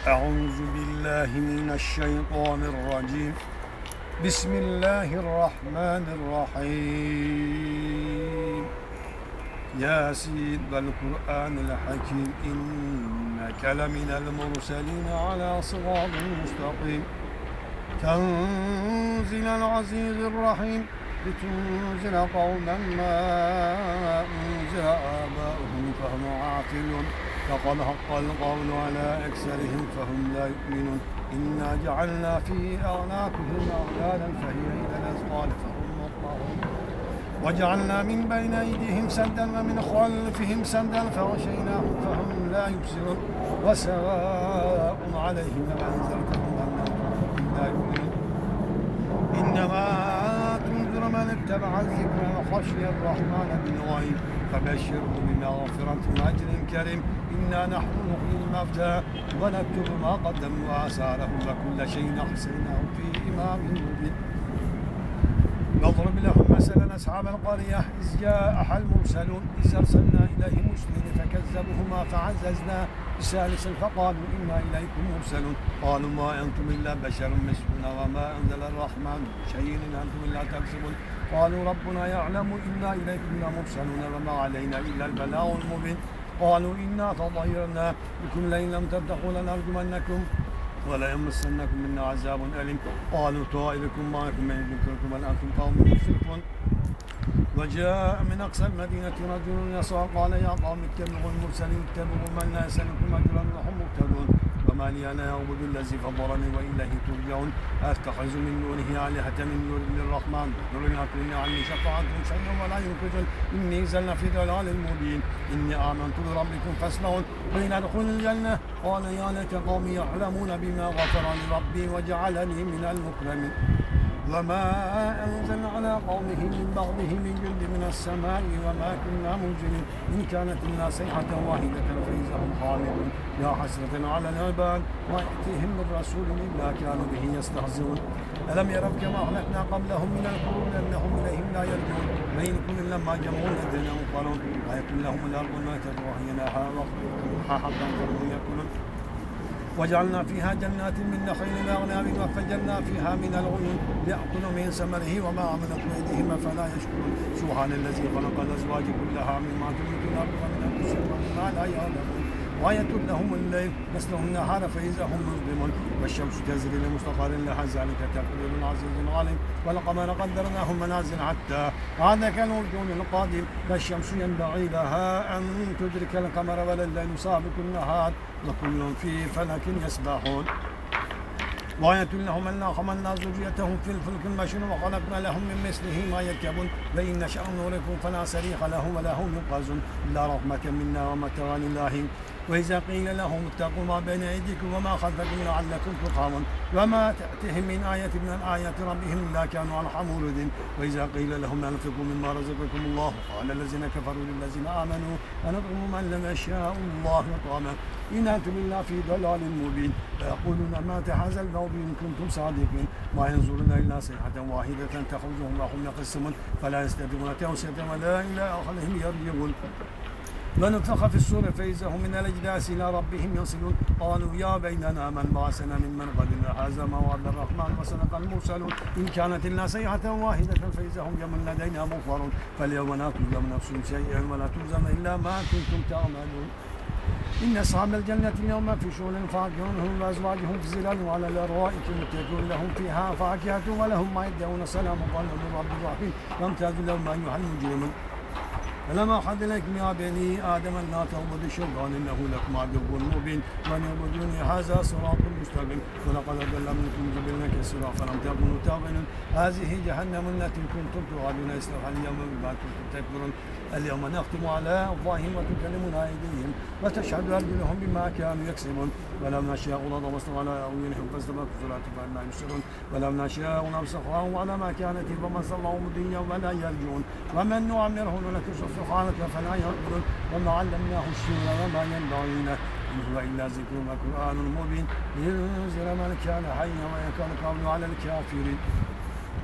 أعوذ بالله من الشيطان الرجيم. بسم الله الرحمن الرحيم. ياسين والقرآن الحكيم إنك لمن المرسلين على صراط مستقيم. تنزيل العزيز الرحيم لتنزل قوما ما أنزل آباؤهم فهم عاقلون. لقد حق القول على أكثرهم فهم لا يؤمنون. إنا جعلنا في أعناقهم أغلالا فهي إلى الأذقان فهم مقمحون. وجعلنا من بين أيديهم سدا ومن خلفهم سدا فغشيناهم فهم لا يبصرون. وسواء عليهم أأنذرتهم أم لم تنذرهم لا يؤمنون. إنما تنذر من اتبع الذكر وخشي الرحمن بالغيب فبشره بمغفرة وأجر كريم. إنا نحن نحيي الموتى ونكتب ما قدموا وآثارهم وكل شيء أحصيناه في إمام مبين. نضرب لهم مثلا أصحاب القرية إذ جاءها المرسلون إذ أرسلنا إليهم مرسلين فكذبوهما فعززنا بثالث فقالوا إنا إليكم مرسلون. قالوا ما أنتم إلا بشر مثلنا وما أنزل الرحمن شيء إن أنتم إلا تكذبون. قالوا ربنا يعلم إنا إليكم لمرسلون وما علينا إلا البلاغ المبين. قالوا إنا تطيرنا بكم لئن لم تتقوا لنرجمنكم وليمسنكم منا عذاب أليم. قالوا طائركم معكم من ذكركم بل أنتم قوم مسرفون. وجاء من أقصى المدينة رجل يسعى قال يا قوم اتبعوا المرسلين اتبعوا من لا يسألكم أجرا وهم مهتدون. وما لي أنا أعبد الذي فضلني وإليه ترجعون. أتخذ من دونه آلهة من دون الرحمن ضرنا كلنا عني شفاعتهم شيئا ولا ينقذون. إني إذا لفي ضلال مبين. إني آمنت بربكم فاسمعون. قيل ادخلوا الجنة قال يا ليت قومي يعلمون بما غفر لي ربي وجعلني من المكرمين. وما أنزل على قومه من بعضه من جند من السماء وما كنا منزلين. إن كانت إلا صيحة واحدة فإذا هم خامدون. يا حسرة على العباد ما يأتيهم من رسول إلا كانوا به يستهزئون. ألم يروا كما أهلكنا قبلهم من القرون أنهم إليهم لا يرجعون. وإن كل لما جمعوا لدينا مقرون ويكن لهم الأرض ميتة وهي لها حقا فهم يأكلون. وجعلنا فيها جنات من نخيل وأعناب وفجرنا فيها من العيون ليأكلوا من ثمره وما عملت أيديهم أفلا يشكرون. سبحان الذي خلق الأزواج كلها مما تنبت الأرض ومن أنفسهم ومما لا يعلمون. وآية لهم الليل نسلخ النهار فإذا هم مظلمون. والشمس تجري لمستقر لها ذلك تقدير العزيز العليم. والقمر قدرناه منازل حتى عاد كالعرجون القديم. والشمس ينبغي لها أن تدرك القمر ولا الليل سابق النهار وكل في فلك يسبحون. وآية لهم أنا حملنا ذريتهم في الفلك المشحون وخلقنا لهم من مثله ما يركبون. وإن نشأ نغرقهم فلا صريخ لهم ولا هم ينقذون إلا رحمة منا ومتاعا إلى حين. وإذا قيل لهم اتقوا ما بين أيديكم وما خلفكم لعلكم ترحمون. وما تأتيهم من آية من آيات ربهم إلا كانوا عنها معرضين. وإذا قيل لهم أنفقوا مما رزقكم الله قال الذين كفروا للذين آمنوا أنطعم من لم يشاء الله طعامه إن أنتم إلا في ضلال مبين. ويقولون متى هذا الموعد إن كنتم صادقين. ما ينظرون إلا صيحة واحدة تخرجهم وهم يقسمون فلا يستطيعون توصية ولا إلى أهلهم يرجعون. ونفخ في الصور فإذا هم من الأجداث إلى ربهم ينسلون. قالوا يا بيننا من بعثنا من مرقدنا هذا ما وعد الرحمن وصدق المرسلون. إن كانت إلا صيحة واحدة فإذا هم من لدينا مغفرون. فاليوم لا تظلم نفس شيئا ولا تجزون إلا ما كنتم تعملون. إن أصحاب الجنة اليوم في شغل فاكهون هم وأزواجهم في ظلال وعلى الأرائك متكئون لهم فيها فاكهة ولهم ما يدعون سلام قولا من رب رحيم. وامتاز لهم أيها المجرمون. ألم أحد إليكم يا بني آدم أن لا تعبدوا الشيطان إنه لكم عدو مبين. وأن اعبدوني هذا صراط مستقيم. ولقد أضل منكم جبلا كثيرا فلم تكونوا تعقلون. هذه جهنم التي كنتم توعدون اصلوها اليوم بما كنتم تكفرون. اليوم نختم على أفواههم وتكلمنا أيديهم وتشهد أرجلهم بما كانوا يكسبون. ولو نشاء لطمسنا على أعينهم فاستبقوا الصراط فأنا يبصرون. ولو نشاء لمسخناهم على مكانتهم فما استطاعوا مضيا ولا يرجعون. ومن نعمره ننكسه سبحانك فلا يعقلون. وما علمناه الشر وما ينبغي له إن هو إلا ذكر وقرآن مبين لينذر من كان حيا ويكون القول على الكافرين.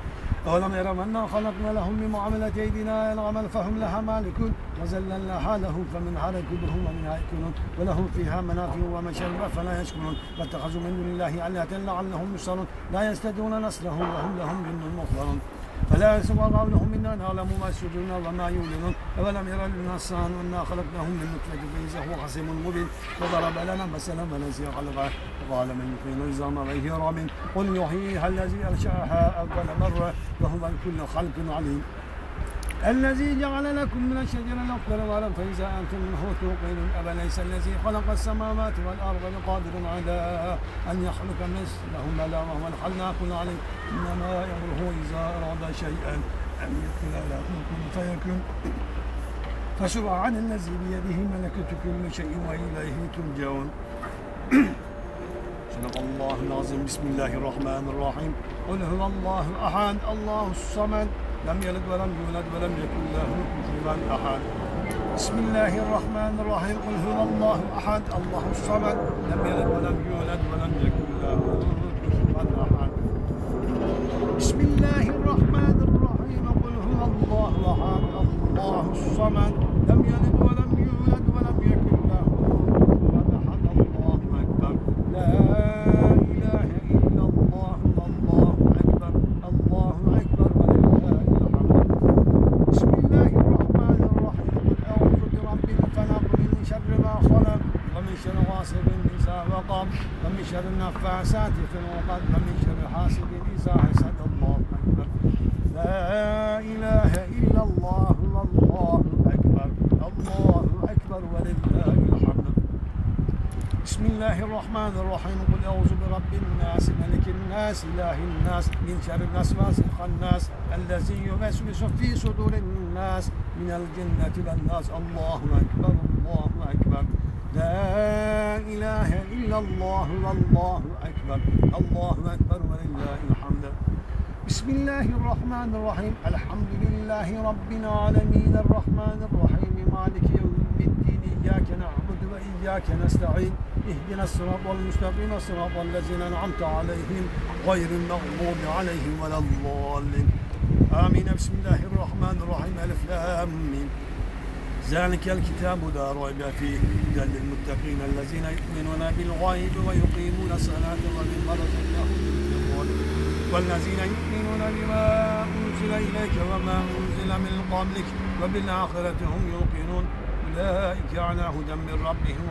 أولم يروا أنا خلقنا لهم مما عملت أيدينا العمل فهم لها مالكون وزللناها لهم فمنها ركوبهم ومنها يأكلون ولهم فيها منافع ومشارب فلا يشكرون واتخذوا من دون الله آلهة لعلهم ينصرون لا يستطيعون نصرهم وهم لهم جند محضرون فلا يسوى قولهم إنا نعلم ما يسرون وما يعلنون أولم يرى الإنسان أنا خلقناهم من نطفة فإذا هو خصيم مبين وضرب لنا مثلا ونسي خلقه وقال من يحيي العظام وهي رميم قل يحييها الذي أنشأها أول مرة وهو بكل خلق عليم الذي جعل لكم من الشجر الأخضر نارا فإذا أنتم منه توقدون أفليس الذي خلق السماوات والأرض بقادر على أن يخلق مثلهم بلى وهو الخلاق العليم إنما أمره إذا أراد شيئا أن يقول له كن فيكون فسبحان الذي بيده ملكوت كل شيء وإليه ترجعون. صدق الله العظيم. بسم الله الرحمن الرحيم. قل هو الله أحد الله الصمد لم يلد ولم يولد ولم يكن له كفوا أحد. بسم الله الرحمن الرحيم. قل هو الله أحد الله الصمد لم يلد ولم يولد ولم يكن له كفوا أحد. بسم الله الرحمن الرحيم. قل هو الله أحد الله الصمد لم يلد ولم يولد ولم يكن له كفوا أحد. الله أكبر. لا إله إلا الله الله أكبر الله أكبر ولله الحمد. بسم الله الرحمن الرحيم. قل أعوذ برب الفلق من شر ما خلق ومن شر غاسق إذا وقب ومن شر النفاثات في العقد ومن شر حاسد إذا حسد. الله أكبر. لا إله إلا الله والله أكبر الله أكبر ولله الحمد. بسم الله الرحمن الرحيم. قل أعوذ برب الناس ملك الناس إله الناس من شر الوسواس الخناس الذي يوسوس في صدور الناس من الجنة والناس. الله أكبر الله أكبر. لا إله إلا الله والله أكبر الله أكبر ولله الحمد. بسم الله الرحمن الرحيم. الحمد لله رب العالمين الرحمن الرحيم مالك يوم الدين إياك نعبد وإياك نستعين اهدنا الصراط المستقيم صراط الذين أنعمت عليهم غير المغضوب عليهم ولا الضالين آمين. بسم الله الرحمن الرحيم. ألف لام ميم. ذلك الكتاب لا ريب فيه هدى للمتقين الذين يؤمنون بالغيب ويقيمون الصلاة ومما رزقناهم ينفقون والذين يؤمنون بما أنزل إليك وما أنزل من قبلك وبالآخرة هم يوقنون أولئك على هدى من ربهم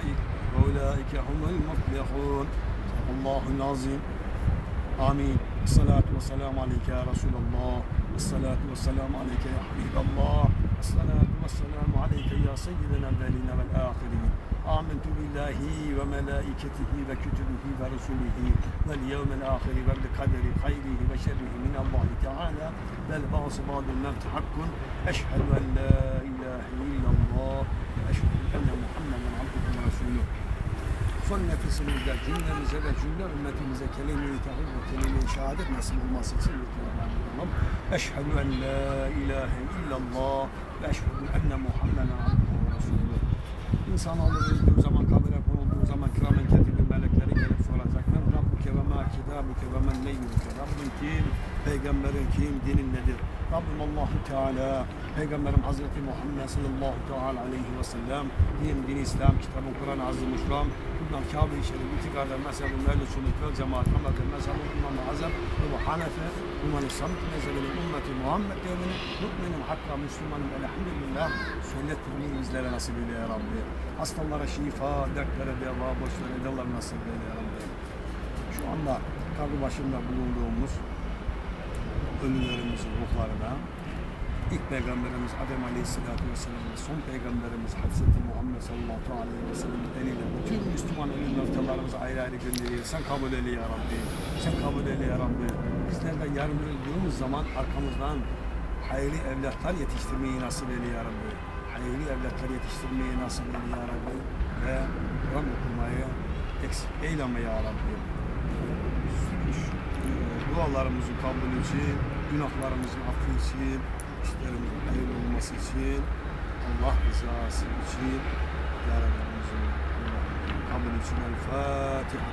وأولئك هم المفلحون. صدق الله العظيم. آمين. الصلاة والسلام عليك يا رسول الله الصلاة والسلام عليك يا حبيب الله الصلاة والسلام عليك يا سيدنا الأولين والآخرين. آمنت بالله وملائكته وكتبه ورسله واليوم الآخر وبالقدر خيره وشره من الله تعالى بل بعض بعض الموت حق. أشهد أن لا إله إلا الله وأشهد أن محمدا عبده ورسوله. Son nefesimizde cümlemize ve cümle ümmetimize kelime-i tevhid ve kelime-i şehadet nasip olması için lütfen. Eşhedü en la ilahe illallah ve eşhedü enne Muhammeden abduhu ve resuluhu. İnsanoğlu öldüğü zaman, kabire konulduğu zaman kiramen katibi melekleri gelip soracak. Men Rabbuke ve ma kitabuke ve men neyyuke. Rabbin kim? Peygamberin kim? Dinin nedir? Rabbim Allah-u Teala, Peygamberim Hazreti Muhammed sallallahu teala aleyhi ve sellem, din İslam, kitabı Kur'an-ı Azimuşşan, bundan Kabe-i Şerif, itikada, mezhebi, mehl-i sünnet vel cemaat, Hamd'ın mezhebi, İmam-ı Azam ve bu Hanefe, Umman-ı Samt mezhebinin ümmeti Muhammed devrini, müminin hakka, Müslümanın elhamdülillah, söylettirmeyi bizlere nasip eyle ya Rabbi. Hastalara şifa, dertlere deva, boşlara edalar nasip eyle ya Rabbi. Şu anda kabri başında bulunduğumuz ölülerimizin ruhlarına ilk Peygamberimiz Adem Aleyhisselatü Vesselam ve son Peygamberimiz Hazreti Muhammed sallallahu aleyhi ve sellem eliyle bütün Müslüman ölü noktalarımızı ayrı ayrı gönderiyor. Sen kabul eyle ya Rabbi. Sen kabul eyle ya Rabbi. Bizler de yarın öldüğümüz zaman arkamızdan hayırlı evlatlar yetiştirmeyi nasip eyle ya Rabbi. Hayırlı evlatlar yetiştirmeyi nasip eyle ya Rabbi. Ve Kur'an okumayı eksik eyleme ya Rabbi. Dualarımızın kabul için, günahlarımızın affı için, işlerimizin hayırlı olması için, Allah rızası için, yaralarımızın kabul için. El Fatiha.